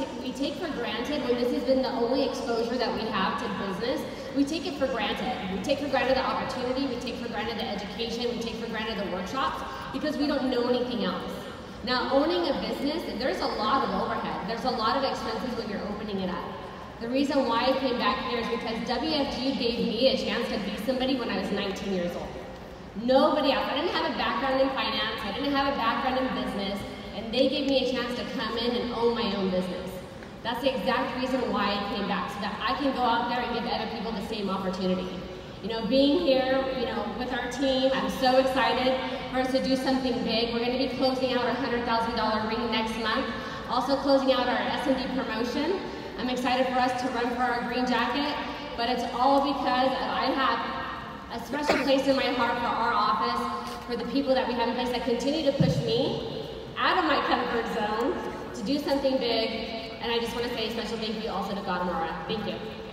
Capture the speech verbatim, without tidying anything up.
we take for granted when this has been the only exposure that we have to business. We take it for granted. We take for granted the opportunity, we take for granted the education, we take for granted the workshops because we don't know anything else. Now, owning a business, there's a lot of overhead. There's a lot of expenses when you're opening it up. The reason why I came back here is because W F G gave me a chance to be somebody when I was nineteen years old. Nobody else. I didn't have a background in finance. I didn't have a background in business. And they gave me a chance to come in and own my own business. That's the exact reason why I came back, so that I can go out there and give other people the same opportunity. You know, being here, you know, with our team, I'm so excited for us to do something big. We're going to be closing out our one hundred thousand dollar ring next month. Also closing out our S M D promotion. I'm excited for us to run for our green jacket, but it's all because I have a special place in my heart for our office, for the people that we have in place that continue to push me out of my comfort zone to do something big. And I just want to say a special thank you also to Guatemala. Thank you.